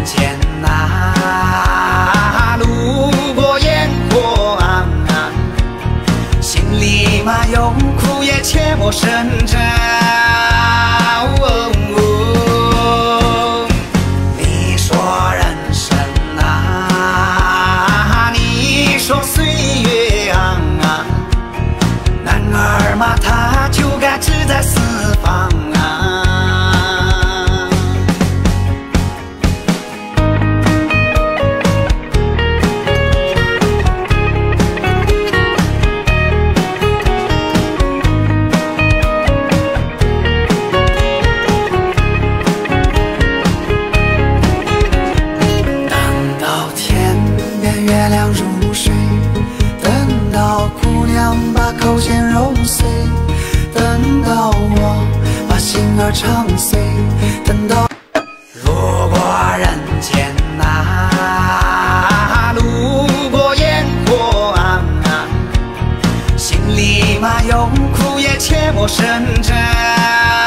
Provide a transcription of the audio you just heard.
间呐，路过烟火啊，心里嘛有苦也切莫生争。你说人生啊，你说岁月啊，男儿嘛他就该志在四方啊。月亮入睡，等到姑娘把口弦揉碎，等到我把心儿唱碎，等到路过人间呐，路过烟火啊，心里嘛有苦也切莫生争。